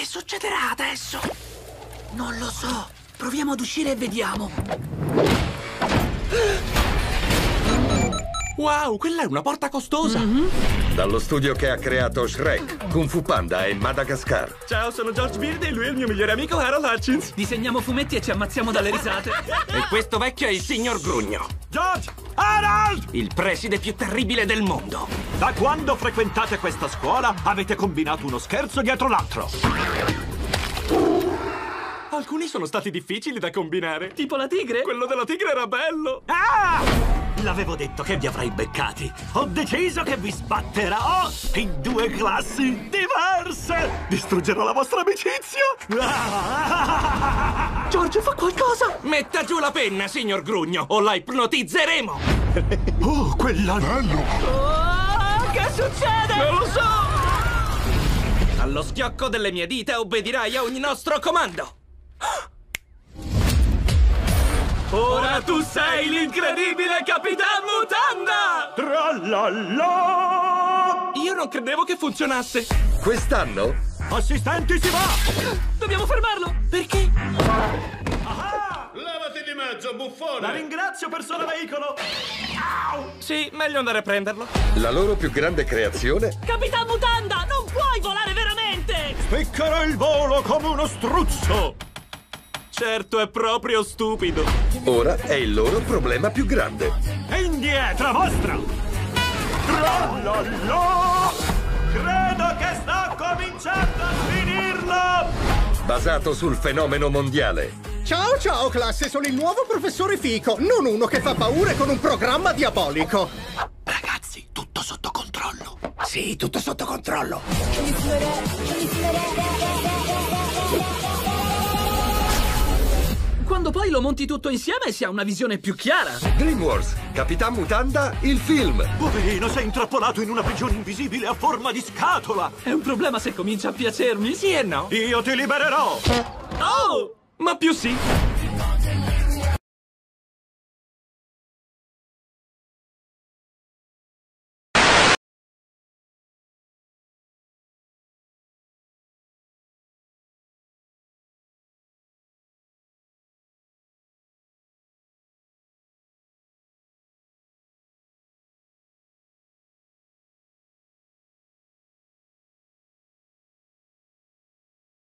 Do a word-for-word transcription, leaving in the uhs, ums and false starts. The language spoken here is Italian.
Che succederà adesso? Non lo so. Proviamo ad uscire e vediamo. Wow, quella è una porta costosa. Mm-hmm. Dallo studio che ha creato Shrek, Kung Fu Panda e Madagascar. Ciao, sono George Beard e lui è il mio migliore amico Harold Hutchins. Disegniamo fumetti e ci ammazziamo dalle risate. E questo vecchio è il signor Grugno. George! Harold! Il preside più terribile del mondo. Da quando frequentate questa scuola avete combinato uno scherzo dietro l'altro. Alcuni sono stati difficili da combinare. Tipo la tigre? Quello della tigre era bello. Ah! L'avevo detto che vi avrei beccati. Ho deciso che vi sbatterò in due classi diverse. Distruggerò la vostra amicizia. George, fa qualcosa. Metta giù la penna, signor Grugno, o la ipnotizzeremo. Oh, quella... Bello. Oh, che succede? Non lo so. Allo schiocco delle mie dita obbedirai a ogni nostro comando. Ora tu sei l'incredibile Capitan Mutanda! Trallallò! Io non credevo che funzionasse. Quest'anno? Assistenti, si va! Dobbiamo fermarlo! Perché? Ah! Levati di mezzo, buffone! La ringrazio, persona veicolo! Au! Sì, meglio andare a prenderlo. La loro più grande creazione? Capitan Mutanda, non puoi volare veramente! Spiccherò il volo come uno struzzo! Certo, è proprio stupido. Ora è il loro problema più grande. E indietro, a vostra! Trallallò! Credo che sto cominciando a finirlo! Basato sul fenomeno mondiale. Ciao ciao classe, sono il nuovo professore Fico, non uno che fa paure con un programma diabolico. Ragazzi, tutto sotto controllo. Sì, tutto sotto controllo. Quando poi lo monti tutto insieme si ha una visione più chiara. DreamWorks, Capitan Mutanda, il film. Poverino, sei intrappolato in una prigione invisibile a forma di scatola. È un problema se comincia a piacermi? Sì e no. Io ti libererò. Oh! Ma più sì.